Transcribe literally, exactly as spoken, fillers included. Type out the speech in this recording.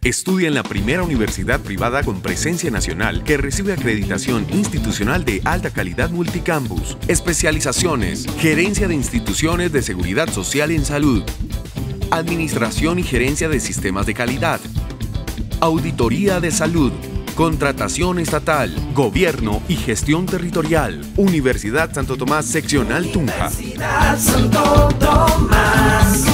Estudia en la primera universidad privada con presencia nacional que recibe acreditación institucional de alta calidad multicampus. Especializaciones: Gerencia de Instituciones de Seguridad Social en Salud, Administración y Gerencia de Sistemas de Calidad, Auditoría de Salud, Contratación Estatal, Gobierno y Gestión Territorial. Universidad Santo Tomás Seccional Tunja. Universidad Santo Tomás.